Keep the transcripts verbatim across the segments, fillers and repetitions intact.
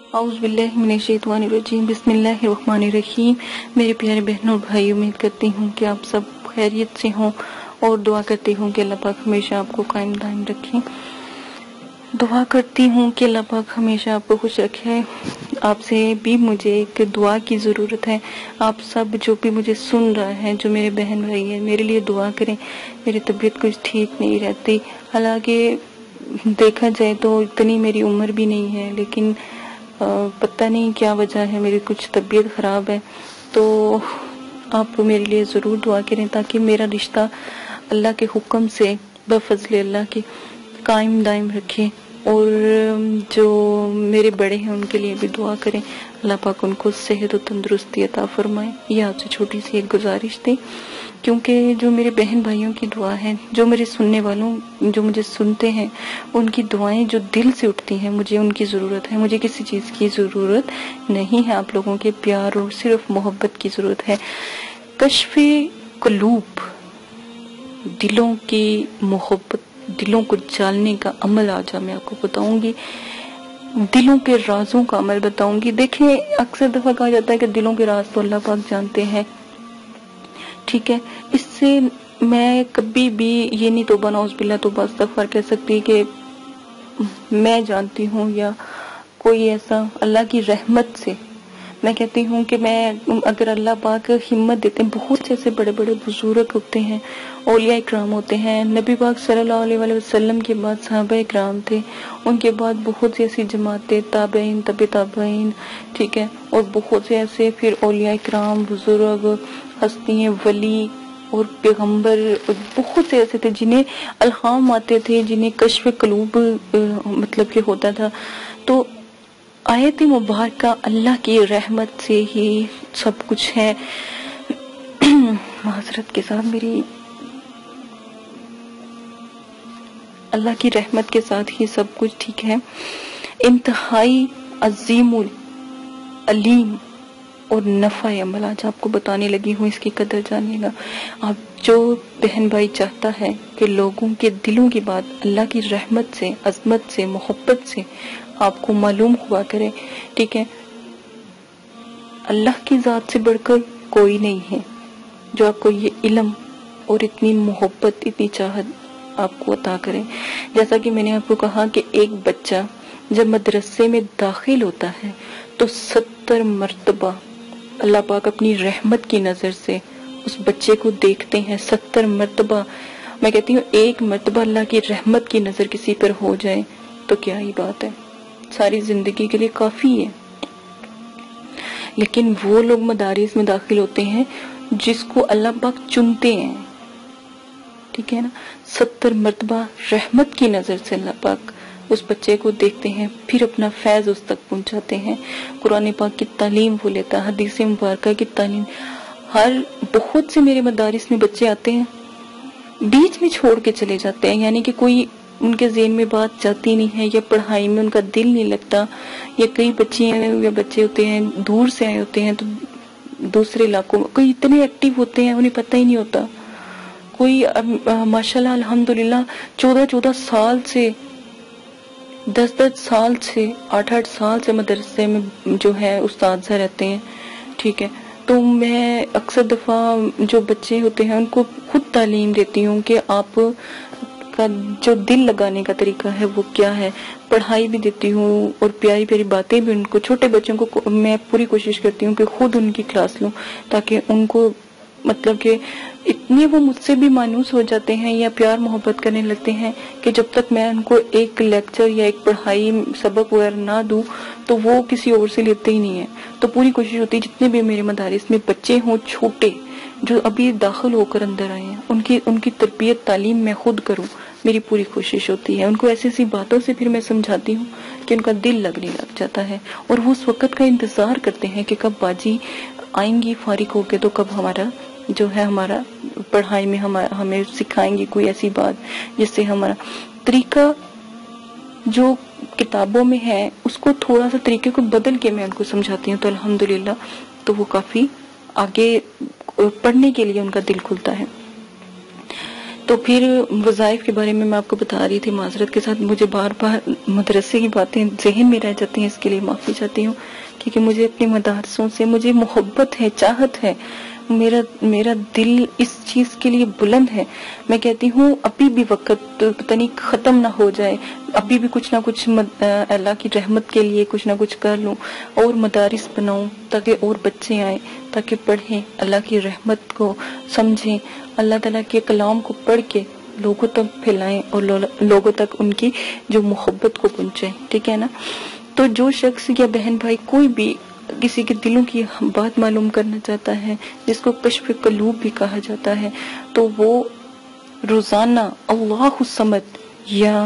اعوذ باللہ من الشیطان الرجیم، بسم اللہ الرحمن الرحیم۔ میرے پیارے بہنوں اور بھائی، امید کرتی ہوں کہ آپ سب خیریت سے ہوں اور دعا کرتی ہوں کہ اللہ پاک ہمیشہ آپ کو قائم دائم رکھیں۔ دعا کرتی ہوں کہ اللہ پاک ہمیشہ آپ کو خوش رکھے۔ آپ سے بھی مجھے ایک دعا کی ضرورت ہے۔ آپ سب جو بھی مجھے سن رہا ہے، جو میرے بہن بھائی ہیں، میرے لیے دعا کریں۔ میری طبیعت کچھ ٹھیک نہیں رہتی، حالانکہ دیکھا جائے تو اتنی میری عمر بھی نہیں ہے، لیکن پتہ نہیں کیا وجہ ہے، میری کچھ طبیعت خراب ہے۔ تو آپ میرے لیے ضرور دعا کریں تاکہ میرا رشتہ اللہ کے حکم سے بفضل اللہ کے قائم دائم رکھے، اور جو میرے بڑے ہیں ان کے لیے بھی دعا کریں، اللہ پاک ان کو صحت و تندرستی عطا فرمائے۔ یہ آپ سے چھوٹی سی ایک گزارش تھی، کیونکہ جو میرے بہن بھائیوں کی دعا ہے، جو میرے سننے والوں جو مجھے سنتے ہیں، ان کی دعائیں جو دل سے اٹھتی ہیں، مجھے ان کی ضرورت ہے۔ مجھے کسی چیز کی ضرورت نہیں ہے، آپ لوگوں کے پیار اور صرف محبت کی ضرورت ہے۔ کشف قلوب، دلوں کی محبت، دلوں کو جاننے کا عمل آج میں آپ کو بتاؤں گی، دلوں کے رازوں کا عمل بتاؤں گی۔ دیکھیں، اکثر دفعہ کہا جاتا ہے کہ دلوں کے راز تو اللہ پاک جانتے ہیں، ٹھیک ہے۔ اس سے میں کبھی بھی یہ نہیں توبہ نعوذ باللہ توبہ استغفار کہہ سکتی کہ میں جانتی ہوں، یا کوئی ایسا اللہ کی رحمت سے میں کہتی ہوں کہ میں اگر اللہ پاک ہمت دیتے ہیں، بہت سے ایسے بڑے بڑے بزرگ ہوتے ہیں، اولیاء اکرام ہوتے ہیں، نبی پاک صلی اللہ علیہ وآلہ وسلم کے بعد صحابہ اکرام تھے، ان کے بعد بہت سی ایسی جماعتیں، تابعین، تبع تابعین، ٹھیک ہے، اور بہت سے ایسے پھر اولیاء اکرام، بزرگ، ہستیاں، ولی اور پیغمبر، بہت سے ایسے تھے جنہیں الہام آتے تھے، جنہیں کشف قلوب مطلب کہ ہوتا تھا۔ تو آیت مبارکہ اللہ کی رحمت سے ہی سب کچھ ہے۔ معذرت کے ساتھ، میری اللہ کی رحمت کے ساتھ ہی سب کچھ ٹھیک ہے۔ انتہائی عظیم العلیم اور نفع عمل آج آپ کو بتانے لگی ہوں، اس کی قدر جانیے گا۔ آپ جو بہن بھائی چاہتا ہے کہ لوگوں کے دلوں کی بات اللہ کی رحمت سے، عظمت سے، محبت سے آپ کو معلوم ہوا کرے، ٹھیک ہے، اللہ کی ذات سے بڑھ کر کوئی نہیں ہے جو آپ کو یہ علم اور اتنی محبت، اتنی چاہت آپ کو عطا کرے۔ جیسا کہ میں نے آپ کو کہا کہ ایک بچہ جب مدرسے میں داخل ہوتا ہے تو ستر مرتبہ اللہ پاک اپنی رحمت کی نظر سے اس بچے کو دیکھتے ہیں۔ ستر مرتبہ، میں کہتی ہوں ایک مرتبہ اللہ کی رحمت کی نظر کسی پر ہو جائے تو کیا ہی بات ہے، ساری زندگی کے لیے کافی ہے۔ لیکن وہ لوگ مدارس میں داخل ہوتے ہیں جس کو اللہ پاک چنتے ہیں، ٹھیک ہے نا، ستر مرتبہ رحمت کی نظر سے اللہ پاک اس بچے کو دیکھتے ہیں، پھر اپنا فیض اس تک پہنچاتے ہیں۔ قرآن پاک کی تعلیم وہ لیتا ہے، حدیث مبارکہ کی تعلیم۔ ہر بہت سے میرے مدارس میں بچے آتے ہیں، بیچ میں چھوڑ کے چلے جاتے ہیں، یعنی کہ کوئی ان کے ذہن میں بات جاتی نہیں ہے، یا پڑھائی میں ان کا دل نہیں لگتا، یا کئی بچے یا بچے ہوتے ہیں دور سے آئے ہوتے ہیں، تو دوسرے علاقوں میں کوئی اتنے ایکٹیو ہوتے ہیں انہیں پتہ ہی نہیں ہوتا۔ کوئی ماشاءاللہ الحمدللہ چودہ چودہ سال سے، دس دس سال سے، آٹھ آٹھ سال سے مدرسے میں جو ہے استاذ رہتے ہیں، ٹھیک ہے۔ تو میں اکثر دفعہ جو بچے ہوتے ہیں ان کو خود تعلیم دیتی ہوں کہ آپ کا جو دل لگانے کا طریقہ ہے وہ کیا ہے، پڑھائی بھی دیتی ہوں اور پیاری پیاری باتیں بھی ان کو، چھوٹے بچوں کو میں پوری کوشش کرتی ہوں کہ خود ان کی کلاس لوں، تاکہ ان کو مطلب کہ اتنے وہ مجھ سے بھی مانوس ہو جاتے ہیں یا پیار محبت کرنے لگتے ہیں کہ جب تک میں ان کو ایک لیکچر یا ایک پڑھائی سبق وغیرہ نہ دوں تو وہ کسی اور سے لیتے ہی نہیں ہیں۔ تو پوری کوشش ہوتی ہے جتنے بھی میرے مدارس میں بچے ہوں چھوٹے جو ابھی داخل ہو کر اندر آئے ہیں، ان کی ان کی تربیت تعلیم میں خود کروں، میری پوری کوشش ہوتی ہے۔ ان کو ایسی ایسی باتوں سے پھر میں سمجھاتی ہوں کہ ان کا دل لگنے لگ جاتا ہے، اور وہ اس وقت کا انتظار کرتے ہیں کہ کب باجی آئیں گی فارغ ہو کے، تو کب ہمارا جو ہے ہمارا پڑھائی میں ہمیں سکھائیں گی کوئی ایسی بات جس سے ہمارا طریقہ جو کتابوں میں ہے اس کو تھوڑا سا طریقے کو بدل کے میں ان کو سمجھاتی ہوں، تو الحمدللہ تو وہ کافی آگے پڑھنے کے لیے ان کا دل کھلتا ہے۔ تو پھر وظائف کے بارے میں میں آپ کو بتا رہی تھی، معذرت کے ساتھ مجھے بار بار مدرسے کی باتیں ذہن میں رہ جاتی ہیں، اس کے لیے معافی چاہتی ہوں، کیونکہ مجھے اپنے مدارسوں سے مجھے محبت ہے، چاہت ہے، میرا میرا دل اس چیز کے لیے بلند ہے. میں کہتی ہوں ابھی بھی وقت پتہ نہیں ختم نہ ہو جائے، ابھی بھی کچھ نہ کچھ اللہ کی رحمت کے لیے کچھ نہ کچھ کر لوں اور مدارس بناؤں تاکہ اور بچے آئیں، تاکہ پڑھیں، اللہ کی رحمت کو سمجھیں، اللہ تعالیٰ کے کلام کو پڑھ کے لوگوں تک پھیلائیں اور لوگوں تک ان کی جو محبت کو پہنچائیں. ٹھیک ہے نا؟ تو جو شخص یا بہن بھائی کوئی بھی کسی کے دلوں کی بات معلوم کرنا چاہتا ہے، جس کو کشف قلوب بھی کہا جاتا ہے، تو وہ روزانہ اللہ الصمد یا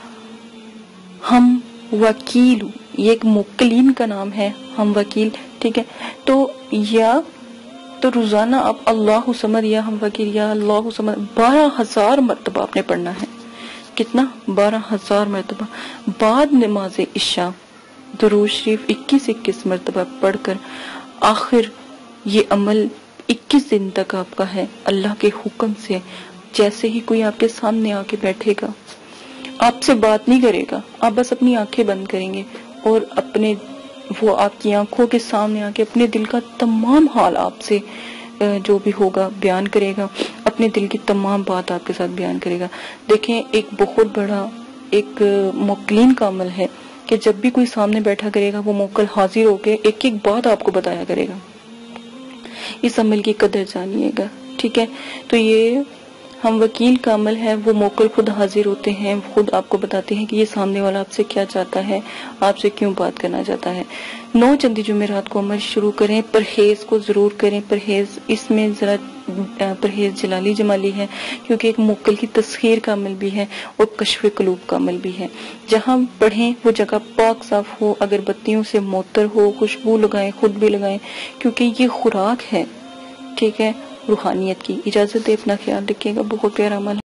ہم وکیل، یہ ایک موکلین کا نام ہے، ہم وکیل، ٹھیک ہے، تو یا تو روزانہ آپ اللہ الصمد یا ہم وکیل یا اللہ الصمد بارہ ہزار مرتبہ آپ نے پڑھنا ہے. کتنا؟ بارہ ہزار مرتبہ. بعد نماز عشاء درود شریف اکیس اکیس مرتبہ پڑھ کر آخر یہ عمل اکیس دن تک آپ کا ہے اللہ کے حکم سے. جیسے ہی کوئی آپ کے سامنے آ کے بیٹھے گا، آپ سے بات نہیں کرے گا، آپ بس اپنی آنکھیں بند کریں گے اور اپنے وہ آپ کی آنکھوں کے سامنے آ کے اپنے دل کا تمام حال آپ سے جو بھی ہوگا بیان کرے گا، اپنے دل کی تمام بات آپ کے ساتھ بیان کرے گا. دیکھیں ایک بہت بڑا ایک موکلین کا عمل ہے کہ جب بھی کوئی سامنے بیٹھا کرے گا وہ موکل حاضر ہو کے ایک ایک بات آپ کو بتایا کرے گا. اس عمل کی قدر جانیے گا. ٹھیک ہے؟ تو یہ ہم وکیل کا عمل ہے، وہ موکل خود حاضر ہوتے ہیں، خود آپ کو بتاتے ہیں کہ یہ سامنے والا آپ سے کیا چاہتا ہے، آپ سے کیوں بات کرنا چاہتا ہے. نو چندی جمعرات کو عمل شروع کریں، پرہیز کو ضرور کریں. پرہیز اس میں ذرا پرہیز جلالی جمالی ہے، کیونکہ ایک موکل کی تسخیر کا عمل بھی ہے اور کشف قلوب کا عمل بھی ہے. جہاں پڑھیں وہ جگہ پاک صاف ہو، اگر بتیوں سے معطر ہو، خوشبو لگائیں، خود بھی لگائیں، کیونکہ یہ خوراک ہے، ٹھیک ہے، روحانیت کی. اجازت دے، اپنا خیال رکھیے گا. بہت پیارا عمل.